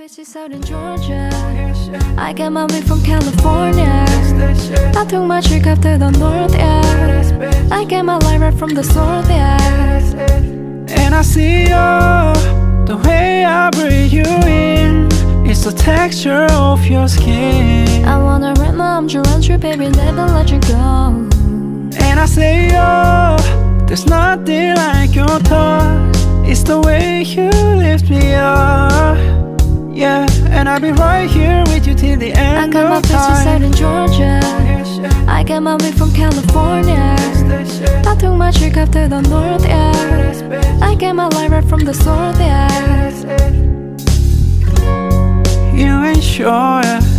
Faces out in Georgia. I get my weed from California. I took my trick up to the north, yeah. I get my light right from the source, yeah. And I see you, the way I breathe you in. It's the texture of your skin. I wanna wrap my arms around you, baby, never let you go. And I say, oh, there's nothing like your touch. It's the way you lift me up. Yeah, and I'll be right here with you till the end of time. I got my faces out in Georgia. I get my weed from California. I took my trick up to the north, yeah. I get my light right from the source, yeah. You ain't sure, yeah.